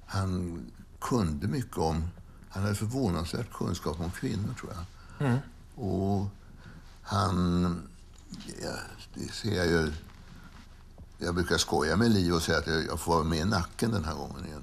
han kunde mycket om... Han hade förvånansvärt kunskap om kvinnor, tror jag. Mm. Och han... Ja, det ser jag ju... Jag brukar skoja med Liv och säga att jag får vara med i nacken den här gången igen.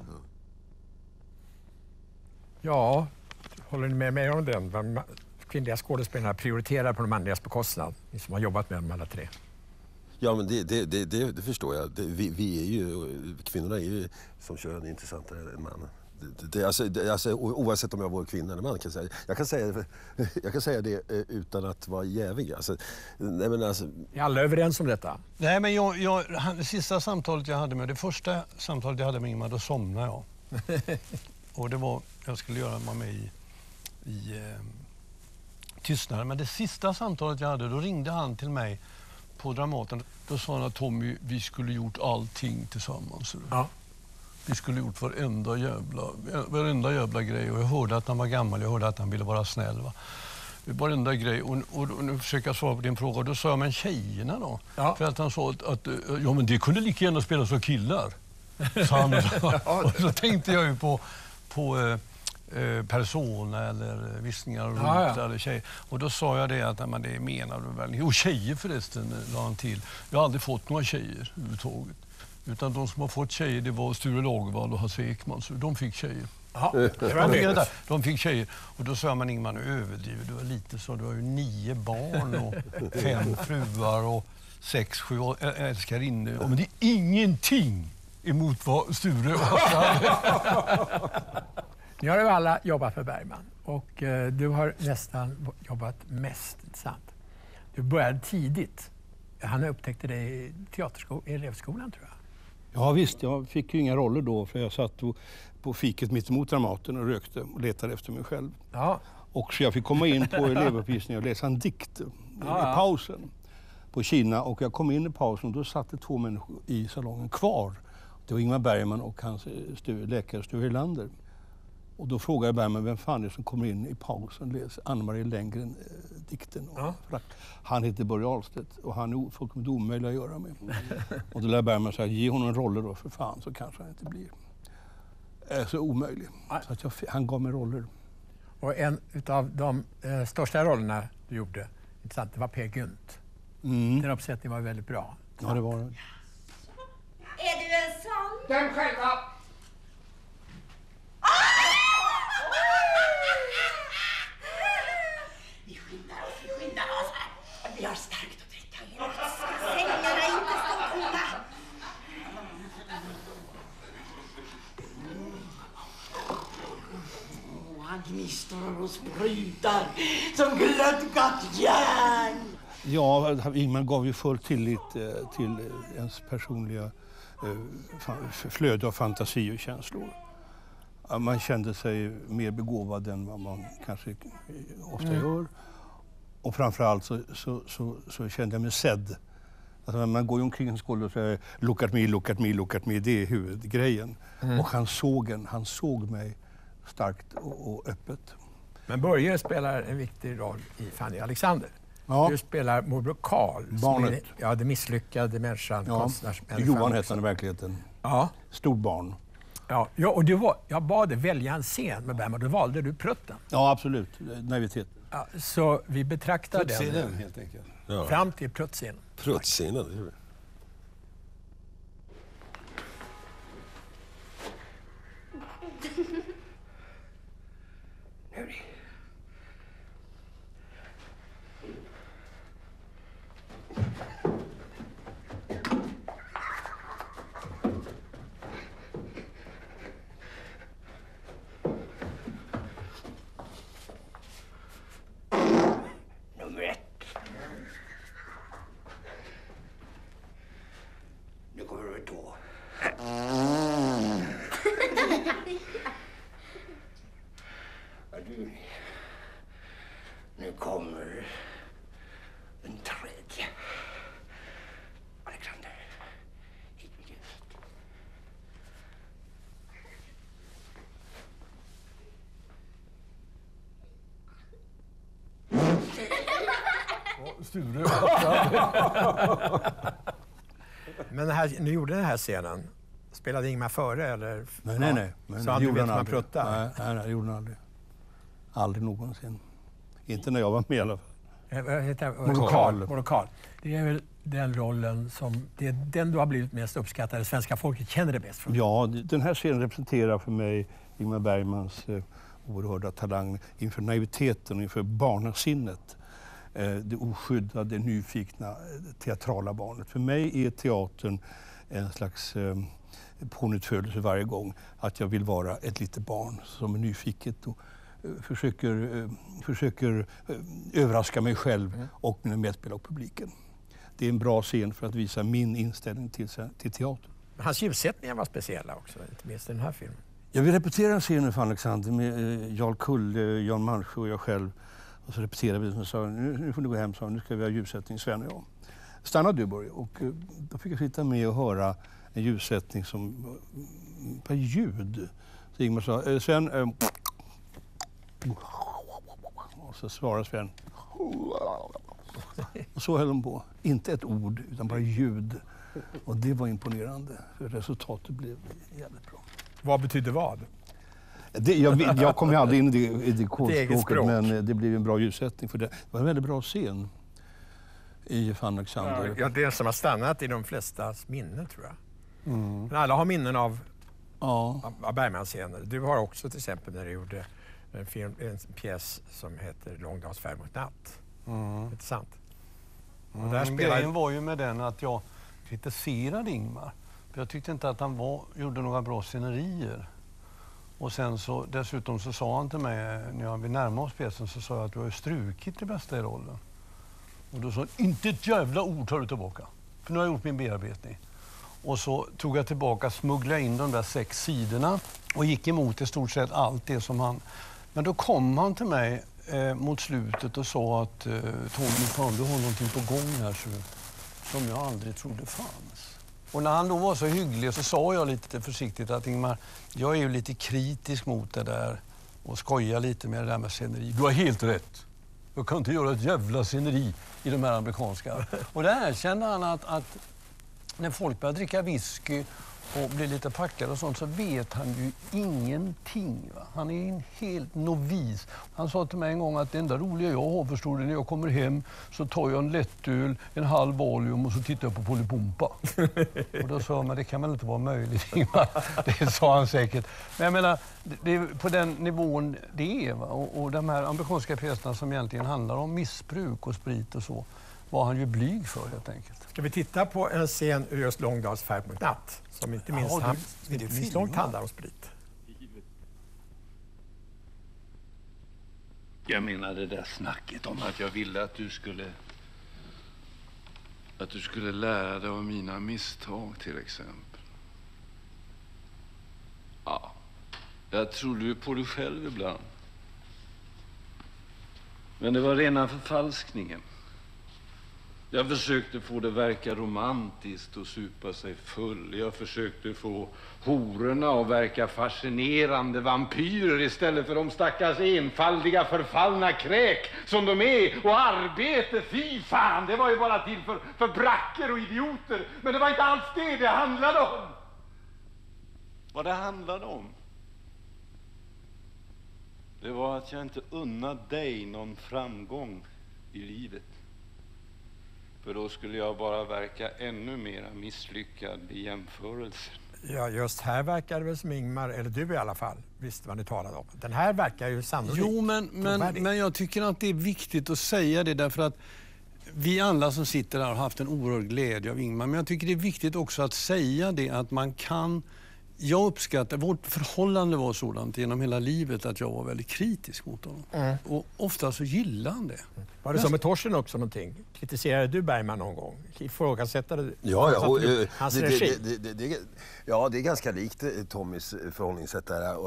Ja, håller ni med mig om den? Kvinnliga skådespelarna prioriterar på de manligas bekostnad. Ni som har jobbat med dem alla tre. Ja, men det förstår jag. Vi är ju... Kvinnorna är ju som kön intressantare än mannen. Alltså, oavsett om jag var kvinna eller man kan jag säga. Jag kan säga det utan att vara jävig. Alltså, nej, men alltså... Är alla överens om detta? Nej, men det sista samtalet jag hade med, det första samtalet jag hade med Ingmar, då somnade jag. Och det var, jag skulle vara med i tystnaden. Men det sista samtalet jag hade, då ringde han till mig på Dramaten. Då sa han att Tommy, vi skulle gjort allting tillsammans. Ja. Vi skulle gjort varenda jävla grej. Och jag hörde att han var gammal, jag hörde att han ville vara snäll. Va? Varenda grej. Och nu försöker jag svara på din fråga. Då sa jag, men tjejerna då? Ja. För att han sa att ja, men det kunde lika gärna spelas av killar. Och så tänkte jag ju på Persona eller Viskningar och Rot eller tjejer. Och då sa jag det att men det menar du väl. Och tjejer förresten, la han till. Jag har aldrig fått några tjejer överhuvudtaget. Utan de som har fått tjejer, det var Sture Lagervall och Hasse Ekman. Så de fick tjejer. De fick tjejer. Och då sa man, Ingmar, nu överdriver du var lite så. Du har ju 9 barn och 5 fruar och 6, 7 älskarinnor. Men det är ingenting emot vad Sture och Ni har ju alla jobbat med Bergman. Och du har nästan jobbat mest, sant? Du började tidigt. Han upptäckte dig i elevskolan, tror jag. Ja visst, jag fick ju inga roller då för jag satt på fiket mitt emot Dramaten och rökte och letade efter mig själv. Ja. Och så jag fick komma in på elevuppvisningen och läsa en dikt i pausen på Kina. Och jag kom in i pausen och då satt det 2 människor i salongen kvar. Det var Ingmar Bergman och hans läkare Sture Hylander. Och då frågade Bergman vem fan är det som kommer in i pausen och läser Anne-Marie Lenngren dikten. Han heter Börje Ahlstedt och han är fullkomligt omöjlig att göra med. Och då lär Bergman säga, ge honom roller då för fan så kanske han inte blir så omöjlig. Så att han gav mig roller. Och en av de största rollerna du gjorde, intressant, det var Per Gynt. Den uppsättningen var väldigt bra. Ja, det var det. Är du en sån? Den själva! Vi skyndar oss här. Vi har starkt att dricka. Ska sängarna inte stå tomma? Han gnistrar och sprutar som glödgat järn. Ja, Ingmar gav ju full tillit till ens personliga flöde av fantasi och känslor. Man kände sig mer begåvad än vad man kanske ofta gör. Och framförallt så kände jag mig sedd. Alltså man går ju omkring en skola och säger look at me, look at me, look at me. Det är huvudgrejen. Och han såg mig starkt och öppet. Men Börje spelar en viktig roll i Fanny Alexander. Ja. Du spelar morbror Karl. Barnet. Det misslyckade människan. Ja. Johan hette han i verkligheten. Ja. Stort barn. Ja, och jag bad dig välja en scen med Bergman. Då valde du Prutten. Ja, absolut. Naivitet. Ja, så vi betraktar den helt enkelt. Ja. Fram till Pruttscenen. Pruttscenen, det är det. Nu kommer den tredje. Alexander, hit med ljuset. Sture. Men ni gjorde den här scenen, Spelade Ingmar före eller? Nej. Men så aldrig vet man prutta? Nej, det gjorde han aldrig. Aldrig någonsin. Inte när jag var med i alla fall. Morokal. Det är väl den rollen som... Det är den du har blivit mest uppskattad. Svenska folket känner det bäst från. Ja, den här scenen representerar för mig Ingmar Bergmans oerhörda talang inför naiviteten och inför barnasinnet. Det oskyddade, nyfikna, teatrala barnet. För mig är teatern en slags pånyttfödelse varje gång. Att jag vill vara ett litet barn som är nyfiket och försöker överraska mig själv och mina medspelare och publiken. Det är en bra scen för att visa min inställning till teater. Hans ljussättningar var speciella också, inte minst i den här filmen. Jag vill repetera en scen för Alexander med Jarl Kulle, Jan Malmsjö och jag själv. Och så repeterade vi och sa, nu får du gå hem, så nu ska vi ha ljussättning, Sven och jag. Stanna du, Börje. Och då fick jag sitta med och höra en ljussättning som var ljud. Så Ingmar sa, Sven... och så svarade Sven. Och så höll de på. Inte ett ord, utan bara ljud. Och det var imponerande. För resultatet blev jävligt bra. Vad betyder vad? Jag kom ju aldrig in i det kodspråket, men det blev en bra ljussättning. För det var en väldigt bra scen i Fanny Alexander. Ja, det som har stannat i de flestas minnen, tror jag. Men alla har minnen av Bergmans scener. Du har också till exempel när du gjorde en pjäs som heter Långdals färd mot natt. Intressant. Och där grejen var ju med den att jag kritiserade Ingmar. För jag tyckte inte att han gjorde några bra scenerier. Och sen så, dessutom så sa han till mig, när vi närmade oss pjäsen, så sa jag att du har strukit det bästa i rollen. Och då sa han, inte ett jävla ord tar du tillbaka. För nu har jag gjort min bearbetning. Och så tog jag tillbaka, smugglade in de där 6 sidorna och gick emot i stort sett allt det som han... Men då kom han till mig mot slutet och sa att Tommy, du har någonting på gång här som jag aldrig trodde fanns. Och när han då var så hygglig så sa jag lite försiktigt att Ingmar, jag är ju lite kritisk mot det där och skojar lite med det där med sceneri. Du har helt rätt. Jag kan inte göra ett jävla sceneri i de här amerikanska. Och där erkände han att när folk börjar dricka whisky och blir lite packade och sånt så vet han ju ingenting. Va? Han är en helt novis. Han sa till mig en gång att det enda roliga jag har, förstår du, när jag kommer hem så tar jag en lättöl, en halv valium och så tittar jag på Polipompa. Och då sa jag, men det kan väl inte vara möjligt. Det sa han säkert. Men jag menar, det är på den nivån det är. Va? Och de här amerikanska pjäserna som egentligen handlar om missbruk och sprit och så var han ju blyg för helt enkelt. Ska vi titta på en scen ur just Långdals färd mot natt som inte minst långt handlar om sprit? Jag menar det där snacket om att jag ville att du skulle lära dig av mina misstag till exempel. Ja, jag trodde ju på dig själv ibland. Men det var rena förfalskningen. Jag försökte få det verka romantiskt och supa sig full. Jag försökte få hororna att verka fascinerande vampyrer istället för de stackars enfaldiga förfallna kräk som de är. Och arbete, fy fan, det var ju bara till för bracker och idioter. Men det var inte alls det handlade om. Vad det handlade om, det var att jag inte unnade dig någon framgång i livet. För då skulle jag bara verka ännu mer misslyckad i jämförelsen. Ja, just här verkar det väl som Ingmar, eller du i alla fall, visste vad ni talade om. Den här verkar ju sannolikt. Jo, men jag tycker att det är viktigt att säga det därför att vi alla som sitter där har haft en oerhörd glädje av Ingmar. Men jag tycker det är viktigt också att säga det att man kan... Jag uppskattar, vårt förhållande var sådant genom hela livet att jag var väldigt kritisk mot honom. Och ofta så gillade han det. Var det som med Torsten också någonting? Kritiserade du Bergman någon gång? Ifrågasättade du hans regi? Ja, det är ganska likt Tommys förhållningssätt där.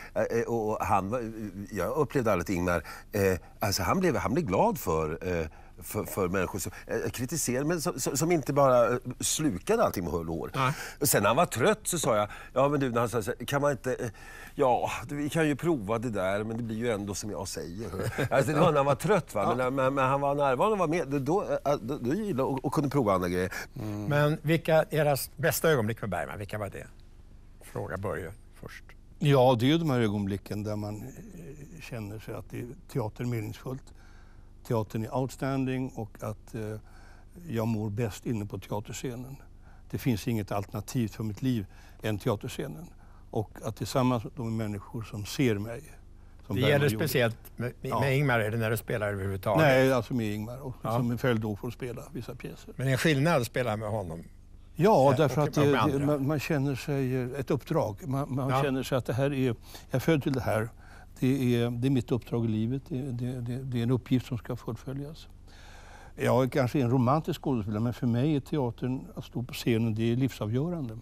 Och han, jag upplevde aldrig att Ingmar, alltså han blev glad för för människor som kritiserade, men som inte bara slukade allting med hull och hår. Och sen när han var trött så sa jag, ja men du, när han sa så, kan man inte, ja vi kan ju prova det där, men det blir ju ändå som jag säger. Alltså, det var när han var trött, va? Men han var närvarande och var med, då gillade och kunde prova andra grejer. Men vilka era bästa ögonblick med Bergman, vilka var det? Fråga Börje först. Ja, det är ju de här ögonblicken där man känner sig att teater är meningsfullt. Teatern är outstanding och att jag mår bäst inne på teaterscenen. Det finns inget alternativ för mitt liv än teaterscenen. Och att tillsammans med de människor som ser mig. Som det gäller speciellt med Ingmar, är det när du spelar överhuvudtaget? Nej, alltså med Ingmar och som en följd då får spela vissa pjäser. Men en skillnad att spela med honom? Ja, därför att man känner sig ett uppdrag. Man känner sig att det här är, jag är född till det här. Det är mitt uppdrag i livet. Det är en uppgift som ska fullföljas. Jag kanske är en romantisk skådespelare, men för mig är teatern, att stå på scenen, det är livsavgörande.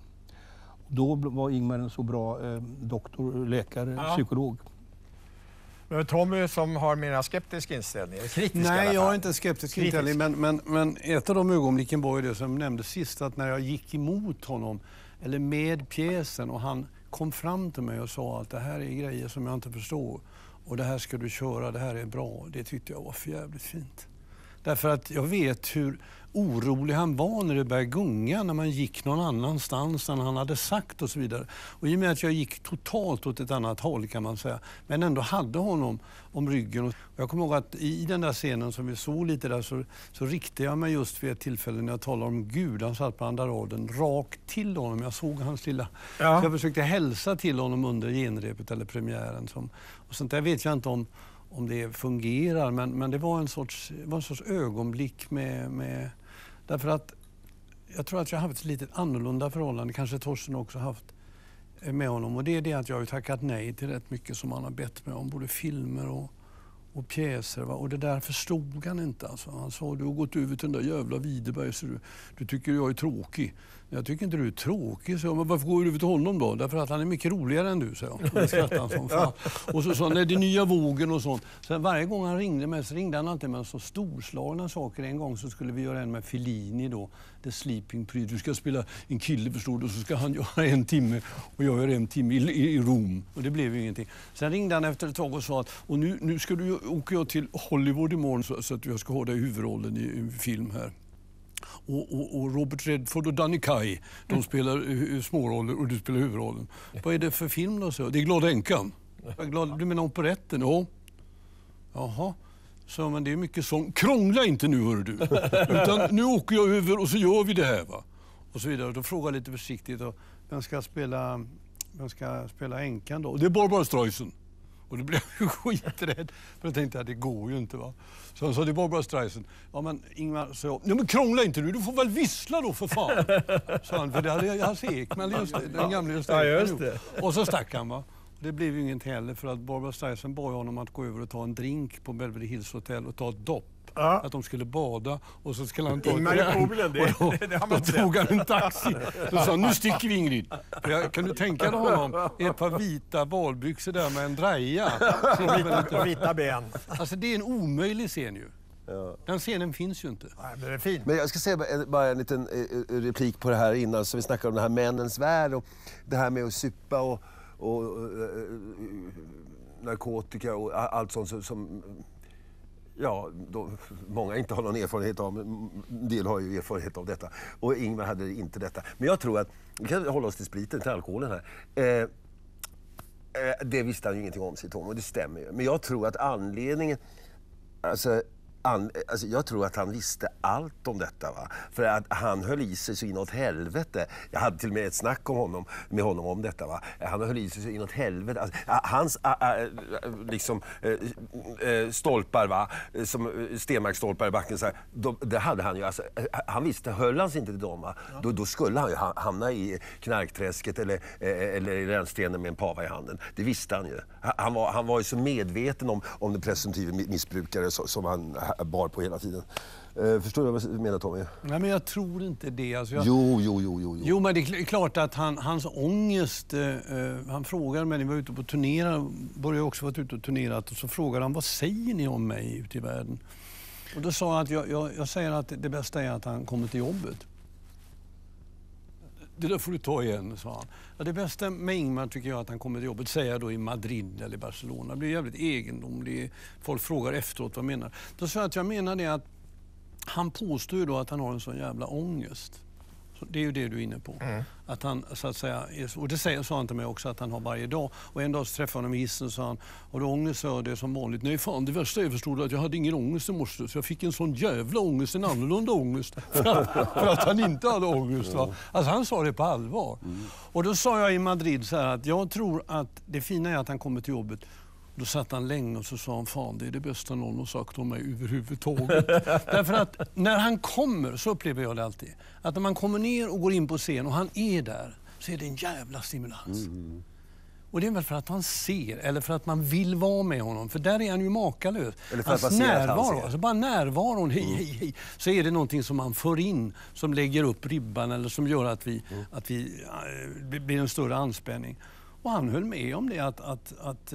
Då var Ingmar en så bra doktor, läkare, psykolog. Men Tommy som har mer skeptisk inställning, kritisk. Nej, jag är inte skeptisk inställning, men ett av de ögonblicken var ju det som nämndes sist, att när jag gick emot honom, eller med pjäsen, och han kom fram till mig och sa att det här är grejer som jag inte förstår och det här ska du köra, det här är bra. Det tyckte jag var för jävligt fint. Därför att jag vet hur orolig han var när det började gunga, när man gick någon annanstans än han hade sagt och så vidare. Och i och med att jag gick totalt åt ett annat håll kan man säga, men ändå hade honom om ryggen. Och jag kommer ihåg att i den där scenen som vi såg lite där så riktade jag mig just vid ett tillfälle när jag talade om Gud. Han satt på andra raden rakt till honom. Jag såg hans lilla... Så jag försökte hälsa till honom under genrepet eller premiären. Och sånt där vet jag inte om det fungerar, men det var en sorts ögonblick med därför att jag tror att jag har haft ett lite annorlunda förhållande, kanske Torsten också haft med honom, och det är det att jag har tackat nej till rätt mycket som han har bett mig om, både filmer och pjäser, va? Och det där förstod han inte. Alltså. Han sa, du har gått över till den där jävla Widerberg, så du tycker jag är tråkig. Jag tycker inte du är tråkig, så jag, men varför går du över till honom då? Därför att han är mycket roligare än du, sa jag. Och så sa han, det är nya vågen och sånt. Så varje gång han ringde mig så ringde han alltid med så storslagna saker. En gång så skulle vi göra en med Fellini då, The Sleeping Pretty. Du ska spela en kille, förstår du, och så ska han göra 1 timme och jag gör 1 timme i Rom. Och det blev ju ingenting. Sen ringde han efter ett tag och sa att, och nu ska du åka jag till Hollywood imorgon så att jag ska ha dig i huvudrollen i en film här. Och Robert Redford och Danny Kaye, de spelar småroller och du spelar huvudrollen. Vad är det för film då? Så? Det är Glada änkan. Du menar operetten? Ja. Jaha. Så, men det är mycket sång. Krångla inte nu, hör du. Utan nu åker jag över och så gör vi det här, va. Och så vidare. Och då frågar jag lite försiktigt. Vem ska spela änkan då? Det är Barbara Streisand. Och då blev jag skiträdd. För jag tänkte att det går ju inte, va. Så han sa, det är Barbara Streisand. Ja, men Ingmar sa, ja men krångla inte nu, du får väl vissla då för fan. Så han, för det hade Hasse Ekman, den gamla just det. Och så stack han, va. Det blev ju inget heller, för att Barbara Streisand bad honom att gå över och ta en drink på Beverly Hills Hotel och ta ett dopp. Ja. Att de skulle bada och så skulle han ta då tog han en taxi. Så sa han, nu sticker vi Ingrid. Kan du tänka dig honom ett par vita valbyxor där med en draja och vita ben. Alltså det är en omöjlig scen ju. Ja. Den scenen finns ju inte. Nej, men det är fint. Men jag ska säga bara en liten replik på det här innan, så vi snackar om det här männens värld och det här med att supa och narkotika och allt sånt som många inte har någon erfarenhet av, men en del har ju erfarenhet av detta. Och Ingmar hade inte detta. Men jag tror att, vi kan hålla oss till spriten, till alkoholen här. Det visste han ju ingenting om, sitt och det stämmer ju. Men jag tror att anledningen, jag tror att han visste allt om detta, va? För att han höll i sig så inåt helvete. Jag hade till och med ett snack med honom om detta, va? Han höll i sig så inåt helvete. Alltså, hans stolpar, va? Som stenmarksstolpar i backen så här, det hade han ju. Alltså, han visste, höll han sig inte till dem, va? Då skulle han ju hamna i knarkträsket eller i rännstenen med en pava i handen. Det visste han ju. Han var ju så medveten om den presumtive missbrukare som han bar på hela tiden. Förstår du vad jag menar, Tommy? Nej, men jag tror inte det. Alltså Jo, men det är klart att hans ångest... han frågar mig, när vi var ute på turnera, började också varit ute och turnerat, och så frågar han, vad säger ni om mig ute i världen? Och då sa jag att jag säger att det bästa är att han kommer till jobbet. Det där får du ta igen, sa han. Ja, det bästa med Ingmar tycker jag att han kommer till jobbet, säger jag då i Madrid eller Barcelona. Det blir jävligt egendomligt. Folk frågar efteråt vad jag menar. Då sa jag att jag menar det att han påstår ju då att han har en sån jävla ångest. Så det är ju det du är inne på. Att han så att säga, och det sa han till mig också att han har varje dag. Och en dag så träffade jag honom i hissen och sa han, har du ångest? Så det är som vanligt. Nej fan, det värsta är förstod att jag hade ingen ångest i morse. Så jag fick en sån jävla ångest, en annorlunda ångest. För att han inte hade ångest. Va? Alltså han sa det på allvar. Och då sa jag i Madrid så här att jag tror att det fina är att han kommer till jobbet. Då satt han länge och så sa han, fan det är det bästa någon har sagt om mig överhuvudtaget. Därför att när han kommer, så upplever jag det alltid, att när man kommer ner och går in på scen och han är där, så är det en jävla stimulans. Och det är väl för att han ser, eller för att man vill vara med honom, för där är han ju makalös. Eller för att hans man ser närvaro, att han ser. alltså bara närvaron, hej, så är det någonting som man för in, som lägger upp ribban eller som gör att vi blir en större anspänning. Och han höll med om det att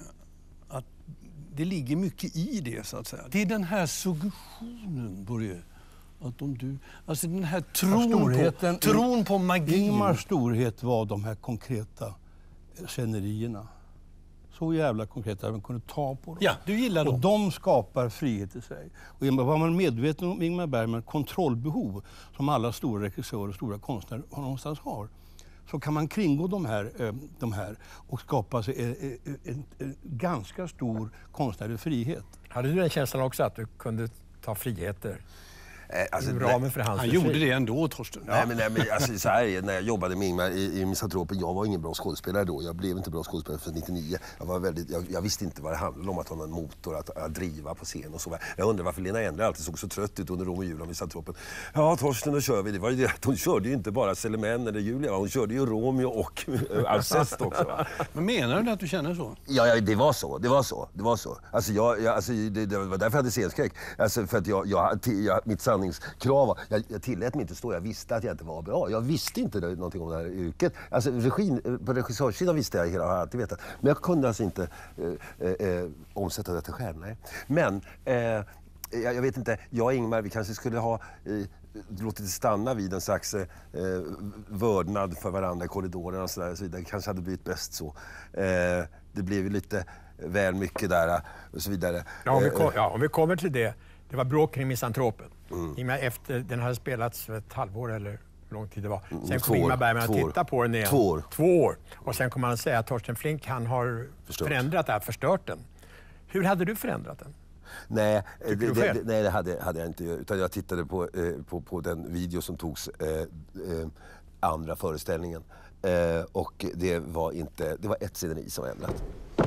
det ligger mycket i det, så att säga. Det är den här suggestionen, Börje. Att om du, alltså den här tron på magin. Ingmars storhet var de här konkreta scenerierna. Så jävla konkreta att man kunde ta på dem. Ja, du gillar dem. Och de skapar frihet i sig. Och var man medveten om Ingmar Bergman kontrollbehov, som alla stora regissörer och stora konstnärer någonstans har, så kan man kringgå de här och skapa sig en ganska stor konstnärlig frihet. Hade du den känslan också att du kunde ta friheter? Alltså, ramen för hans han gjorde det ändå, Torsten. Nej, men alltså, så här, när jag jobbade med Ingmar i Misantropen, jag var ingen bra skådespelare då. Jag blev inte bra skådespelare för 99. Jag visste inte vad det handlade om att ha en motor att driva på scen och så. Jag undrar varför Lena Endre alltid såg så trött ut under Rom och Julia i Misantropen. Ja, Torsten, då kör vi. Det var ju det att hon körde ju inte bara Célimène eller Julia, hon körde ju Romeo och Alceste också. Va? Men menar du att du känner så? Ja, det var så. Alltså, det var därför jag hade scenskräck. Alltså, för att mitt sanningskrav var, jag tillät mig inte stå, jag visste att jag inte var bra. Jag visste inte någonting om det här yrket. Alltså, på regissörssidan visste jag, har alltid vetat. Men jag kunde alltså inte omsätta det till själv. Nej. Men jag vet inte, jag och Ingmar, vi kanske skulle ha låtit det stanna vid en slags vördnad för varandra i korridorerna och så där. Så det kanske hade blivit bäst så. Det blev ju lite väl mycket där och så vidare. Ja, om vi kommer till det. Det var bråk kring Misantropen. Efter den hade spelats för ett halvår eller hur lång tid det var. Sen kom Ingmar Bergman att titta på den igen. 2 år. Och sen kommer han att säga att Torsten Flink, han har förändrat det här, förstört den. Hur hade du förändrat den? Nej, det hade jag inte. Utan jag tittade på den video som togs andra föreställningen. Och det var ett sceneri som ändrat.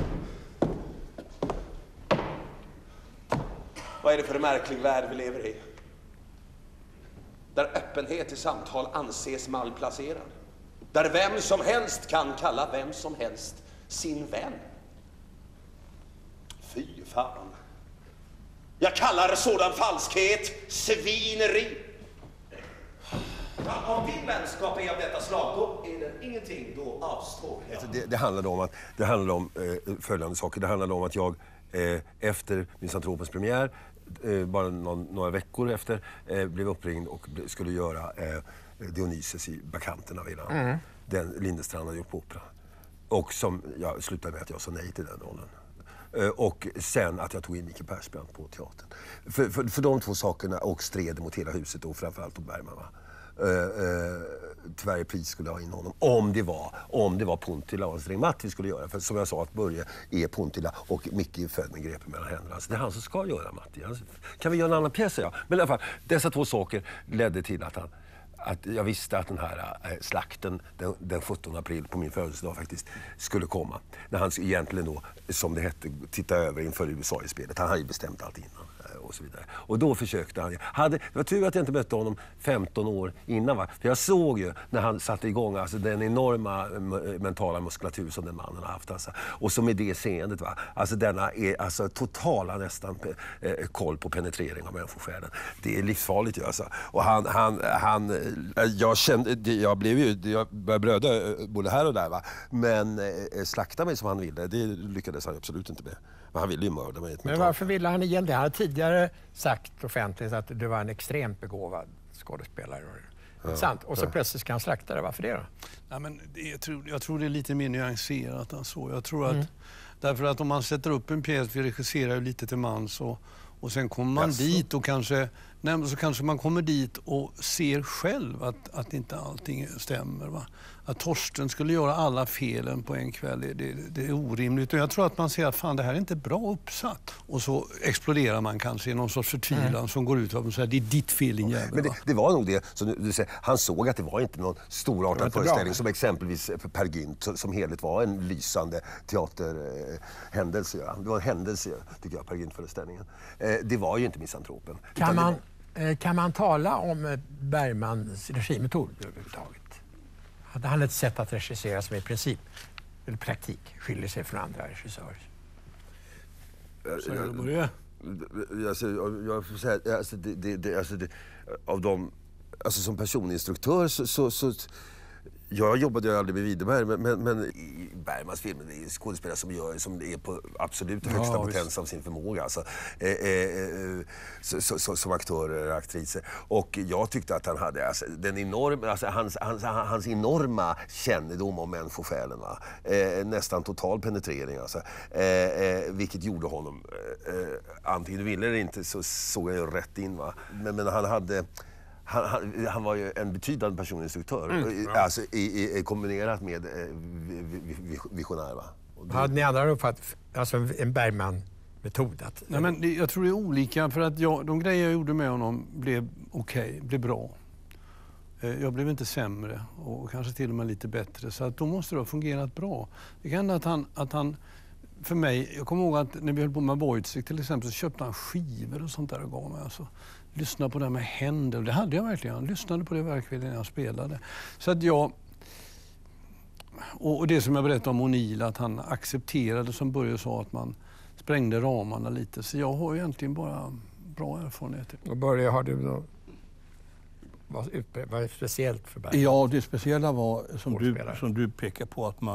Vad är det för en märklig värld vi lever i? Där öppenhet i samtal anses malplacerad. Där vem som helst kan kalla vem som helst sin vän. Fy fan. Jag kallar sådan falskhet svineri. Om din vänskap är av detta slag, då är det ingenting, då avstår jag. Det handlade om följande saker. Det handlade om att jag efter Misantropens premiär, bara några veckor efter, blev uppringd och skulle göra Dionysus i Bakanterna redan. Den Lindestrand hade gjort på Opera. Och som jag slutade med att jag sa nej till den rollen. Och sen att jag tog in Mikael Persbrandt på teatern. För de två sakerna, och stred mot hela huset och framförallt mot Bergman. Till varje pris skulle jag ha in honom. Om det var Puntila och String-Matt vi skulle göra. För som jag sa, att Börje är Puntila och Micke är född med grepen mellan händerna. Alltså, det är han som ska göra Matti. Kan vi göra en annan pjäs? Ja. Men i alla fall, dessa två saker ledde till att jag visste att den här slakten den 17 april på min födelsedag faktiskt skulle komma. När han egentligen då, som det hette, titta över inför USA i spelet. Han hade ju bestämt allt innan. Och så vidare. Och då försökte han. Det var tur att jag inte mötte honom 15 år innan. Va? För jag såg ju när han satte igång alltså, den enorma mentala muskulatur som den mannen har haft. Alltså. Och så med det seendet. Va? Alltså, denna är alltså, totala nästan koll på penetrering av människosjälen. Det är livsfarligt ju. Alltså. Och jag började blöda både här och där. Va? Men slakta mig som han ville, det lyckades han absolut inte med. Men han ville ju mörda mig. Men varför ville han igen det? Han hade tidigare tidigare sagt offentligt att du var en extremt begåvad skådespelare. Sant. Och så plötsligt ska han slakta det. Varför det då? Ja, men jag tror det är lite mer nyanserat än så. Jag tror att, därför att om man sätter upp en pjäs, vi regisserar ju lite till mans och sen kommer man dit och kanske man kommer dit och ser själv att inte allting stämmer. Va? Att Torsten skulle göra alla felen på en kväll, det är orimligt. Och jag tror att man ser att fan, det här är inte bra uppsatt. Och så exploderar man kanske i någon sorts förtvivlan som går ut och säger det är ditt fel, din jävel. Men det var nog det som du säger. Han såg att det var inte någon storartad föreställning som exempelvis Per Gynt som helhet var en lysande teaterhändelse. Det var en händelse, tycker jag, Per Gynt-föreställningen. Det var ju inte misantropen. Kan man tala om Bergmans regimetod överhuvudtaget? Hade han ett sätt att regissera som i princip, eller praktik, skiljer sig från andra regissörer? Jag får säga, av dem, alltså som personinstruktör så jag jobbade ju aldrig med Widerberg, men i Bergmans filmer det är skådespelare som är på absolut högsta potens av sin förmåga. Alltså, som aktörer och aktriser. Och jag tyckte att han hade hans enorma kännedom om människosjälen. Nästan total penetrering. Alltså, vilket gjorde honom, antingen du ville eller inte, så såg jag ju rätt in. Va? Men han hade... Han var ju en betydande personinstruktör, alltså kombinerat med visionär. Va? Hade ni andra uppfattat alltså en Bergman-metod? Nej, men jag tror det är olika, för att de grejer jag gjorde med honom blev blev bra. Jag blev inte sämre och kanske till och med lite bättre, så att då måste det ha fungerat bra. Det kan hända att han för mig, jag kommer ihåg att när vi höll på med Wojciech till exempel så köpte han skivor och sånt där och gav mig. Alltså, lyssna på det med Händel, det hade jag verkligen. Jag lyssnade på det verkligen när jag spelade. Så att och det som jag berättade om O'Neill, att han accepterade, som Börje sa, att man sprängde ramarna lite. Så jag har egentligen bara bra erfarenheter. Och Börje, har du då... Vad är speciellt för Bergman? Ja, det speciella var som du pekar på, att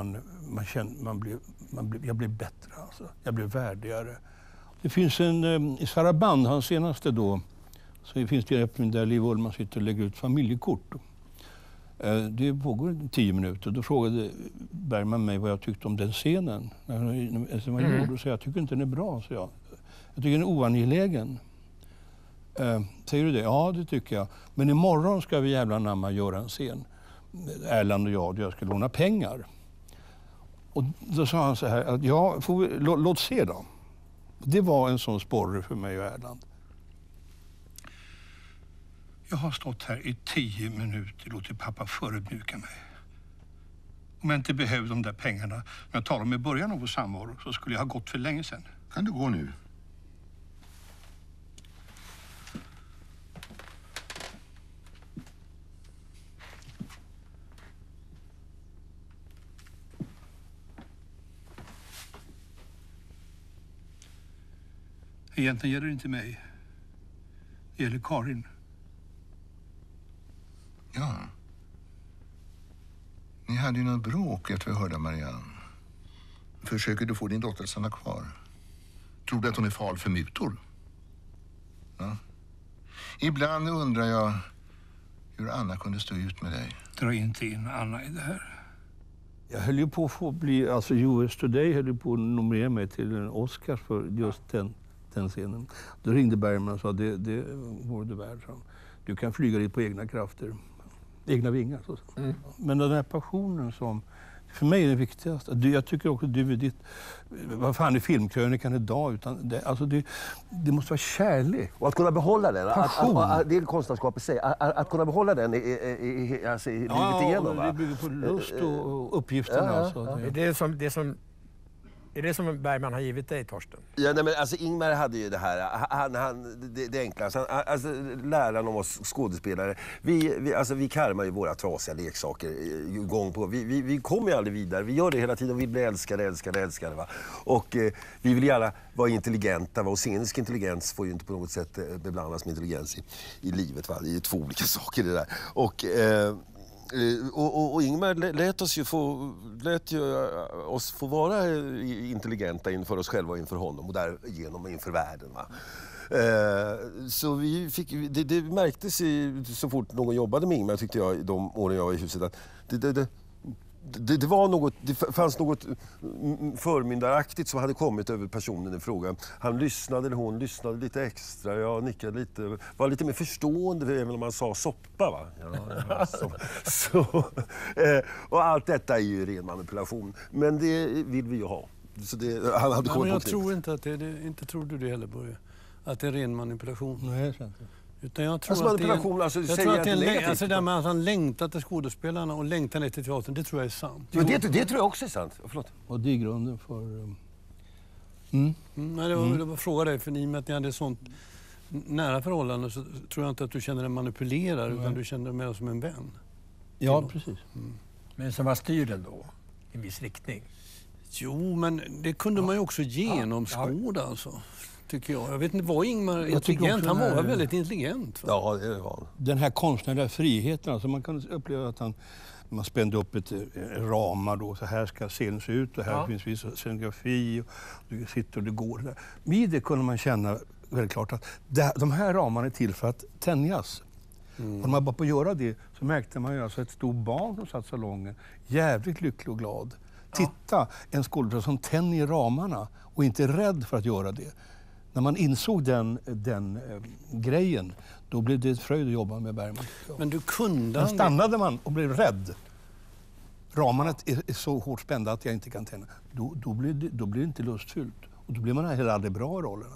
jag blev bättre. Alltså. Jag blev värdigare. Det finns i Saraband, hans senaste då, så finns det en där Liv Ullmann sitter och lägger ut familjekort. Det pågår 10 minuter. Då frågade Bergman mig vad jag tyckte om den scenen. Så jag tycker inte den är bra, så jag tycker den är oangelägen. Säger du det? Ja, det tycker jag. Men imorgon ska vi jävla namma göra en scen. Erland och jag ska låna pengar. Och då sa han så här, att låt se då. Det var en sån sporre för mig och Erland. Jag har stått här i 10 minuter och låtit pappa förödmjuka mig. Om jag inte behövde de där pengarna, när jag talade om i början av vår samvaro, så skulle jag ha gått för länge sedan. Kan du gå nu? Egentligen gäller det inte mig. Det gäller Karin. Ja. Ni hade ju något bråk efter vi hörde Marianne. Försöker du få din dotter att stanna kvar? Tror du att hon är farlig för mutor? Ja. Ibland undrar jag hur Anna kunde stå ut med dig. Dra inte in Anna i det här. Jag höll ju på att få bli, alltså US Today höll ju på att nominera mig till en Oscar för just den scenen. Då ringde Bergman och sa det vore det värd. Du kan flyga dit på egna krafter, egna vingar. Så. Men den här passionen som för mig är det viktigaste. Jag tycker också att du är ditt, vad fan är filmkrönikan idag, utan det måste vara kärlek. Och att kunna behålla den, passion. Det är konstnärskap i sig, att kunna behålla den alltså, livet igenom. Ja, det bygger på lust och uppgiften. Alltså. Är det som Bergman har givit dig, Torsten? Ja, nej, men alltså Ingmar hade ju det här, det enkla. Alltså, läraren om oss skådespelare. Vi karmar ju våra trasiga leksaker gång på. Vi kommer ju aldrig vidare. Vi gör det hela tiden och vi blir älskade. Va? Och vi vill gärna vara intelligenta. Och scenisk intelligens får ju inte på något sätt beblandas med intelligens i livet. Va? Det är ju 2 olika saker det där. Och Ingmar lät oss få vara intelligenta inför oss själva och inför honom och därigenom inför världen. Va? Så vi fick, det märktes så fort någon jobbade med Ingmar, tyckte jag, de åren jag var i huset, att det var något, det fanns något förmyndaraktigt som hade kommit över personen i frågan. Han lyssnade, eller hon lyssnade lite extra, jag nickade lite, var lite mer förstående även om man sa soppa, va? Ja, och allt detta är ju ren manipulation, men det vill vi ju ha. Så han hade kommit. Men jag tror inte att inte tror du det heller, Börje, att det är ren manipulation. Nej, sant. Utan jag tror alltså att manipulation, jag tror att det är alltså där med att han längtar till skådespelarna och längtar ner till teatern, det tror jag är sant. Men det tror jag också är sant. Förlåt. Och det är grunden för... Nej, det var fråga dig, för i och med att ni hade sånt nära förhållande så tror jag inte att du känner dig manipulerad, utan du känner dig mer som en vän. Ja, precis. Men som var styrd ändå i en viss riktning. Jo, men det kunde man ju också genomskåda alltså. Tycker jag. Jag vet inte, var Ingmar intelligent? Han var väldigt intelligent. Va? Ja, det var han. Den här konstnärliga friheten, alltså man kan uppleva att man spände upp ett ramar då, så här ska scenen se ut och här finns viss scenografi och du sitter och det går där. Med det kunde man känna väldigt klart att de här ramarna är till för att tänjas. Och när man bara på att göra det så märkte man ju alltså ett stort barn som satt i salongen, jävligt lycklig och glad. Titta, en skådespelare som tänjer ramarna och inte är rädd för att göra det. När man insåg den grejen, då blev det ett fröjd att jobba med Bergman. Men du kunde... Men stannade man och blev rädd, ramarna är så hårt spända att jag inte kan tända, då blir det inte lustfyllt. Och då blir man heller aldrig bra i rollerna.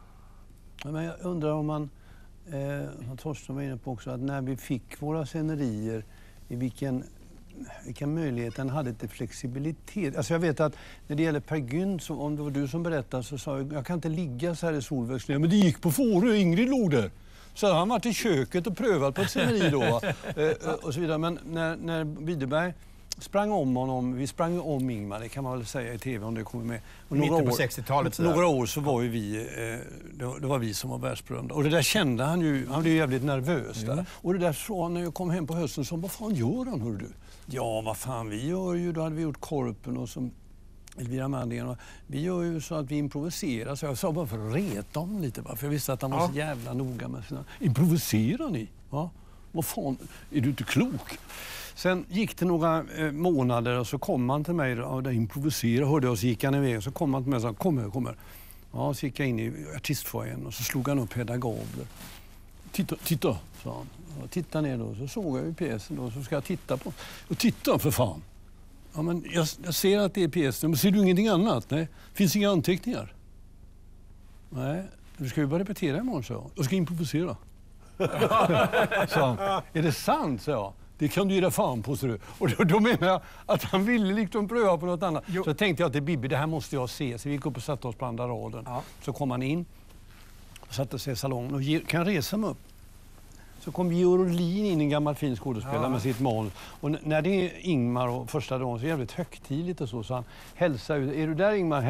Ja, men jag undrar om man, som Torsten var inne på också, att när vi fick våra scenerier, i vilken möjlighet den hade till flexibilitet. Alltså jag vet att när det gäller Per Gynt, så om det var du som berättade, så sa jag kan inte ligga så här i solväxlingen. Men det gick på Fårö, Ingrid låg där. Så han varit i köket och prövat på ett sceneri då. Och så vidare. Men när Widerberg sprang om honom, vi sprang om Ingmar, det kan man väl säga i tv om det kommer med. Och mitten på 60-talet. Några år så var ju vi, det var vi som var världsberömda. Och det där kände han ju, han blev ju jävligt nervös där. Och det där sa han när jag kom hem på hösten, så vad fan gör han, hör du? Ja, vad fan vi gör ju, då hade vi gjort Korpen och som Elvira Manningen. Vi gör ju så att vi improviserar. Så jag sa bara för att reta honom lite, för jag visste att han var så jävla noga med sina... Improviserar ni? Ja. Vad fan, är du inte klok? Sen gick det några månader och så kom han till mig och improviserade, hörde jag, och så gick han iväg och så kom han till mig och sa kom här. Ja, så gick jag in i artistfoajén och så slog han upp Hedda Gabler. Titta, sa han. Jag tittade ner då, så såg jag ju pjäsen då, så ska jag titta på. Och titta för fan. Ja, men jag ser att det är pjäsen, men ser du ingenting annat? Nej, finns inga anteckningar? Nej, du ska ju bara repetera imorgon, så jag ska improvisera. Så han, är det sant, sa jag. Det kan du ge dig fan på, så du. Och då menar jag att han ville liksom pröva på något annat. Så tänkte jag till Bibi, det här måste jag se. Så vi gick upp och satte oss på andra raden. Ja. Så kom han in och satte sig i salongen och kan resa mig upp. Så kom Georg Olin in, en gammal fin skådespelare med sitt manus. Och när det är Ingmar och första dagen så är det jävligt högtidligt och så han hälsar ut. Är du där, Ingmar?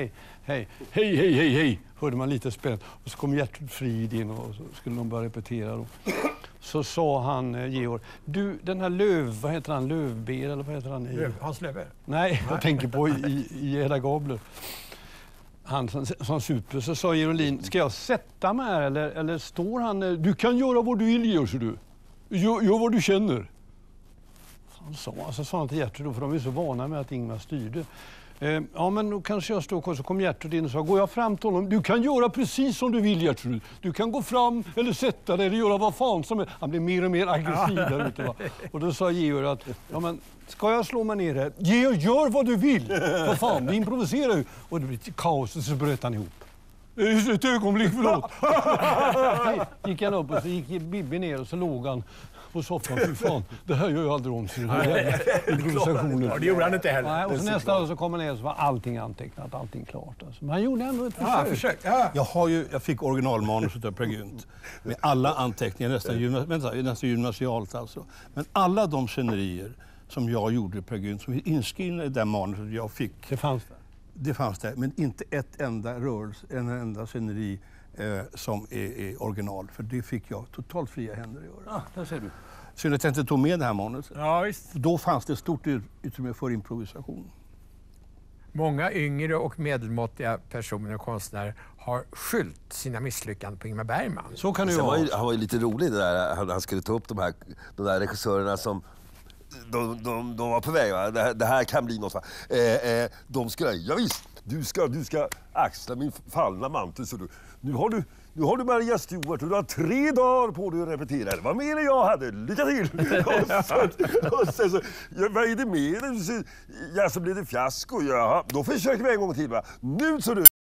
Hej. Hörde man lite spänt. Och så kom Gertrud Frid in och så skulle de börja repetera då. Så sa han, Georg, du, den här vad heter han? Lövber eller vad heter han? Hans Löfberg? Nej, jag tänker på i Hedda Gabler. Han som super, så sa Georg Olin, ska jag sätta mig här eller står han? Du kan göra vad du vill, gör så du. Gör vad du känner. Så sa han till Gertrud då, för de är så vana med att Ingmar styrde. Ja, men då kanske jag står kvar, så kom Gertrud in och sa, går jag fram till honom, du kan göra precis som du vill, Gertrud. Du kan gå fram eller sätta dig eller göra vad fan som är. Han blev mer och mer aggressiv där ute, va? Och då sa Georg att, ja men ska jag slå mig ner här? Georg, gör vad du vill. Vad fan, vi improviserar ju. Och det blev kaos och så bröt han ihop. Ett ögonblick, förlåt. Gick han upp och så gick Bibi ner och så låg han på soffan. Fy fan, det här gör jag aldrig om sin improvisationen. Ja, det gjorde han inte heller. Nej, och så nästa dag så kom han ner och så var allting antecknat, allting klart. Alltså. Men han gjorde ändå ett försök. Jag fick originalmanuset av Per Gynt med alla anteckningar, nästan gymnasialt alltså. Men alla de scenerier som jag gjorde i Per Gynt, som är inskrivna i det manuset jag fick. Det fanns det? Det fanns det, men inte ett enda en enda sceneri som är original. För det fick jag totalt fria händer att göra. Ja, där ser du. Så jag tänkte ta med det här manuset. Ja, visst. Då fanns det stort utrymme för improvisation. Många yngre och medelmåttiga personer och konstnärer har skylt sina misslyckanden på Ingmar Bergman. Så kan det ju vara. Han var ju lite rolig det där. Han skulle ta upp de där regissörerna som de var på väg. Va? Det här kan bli något. Va? De skulle, ja visst, du ska axla min fallna mantel. Så nu har du Maria Stuart och du har 3 dagar på dig att repetera. Det var mer än jag hade. Lycka till! och sen så, vad är det med det? Ja, så blev det fiasko. Ja, då försöker vi en gång till. Va? Nu så du...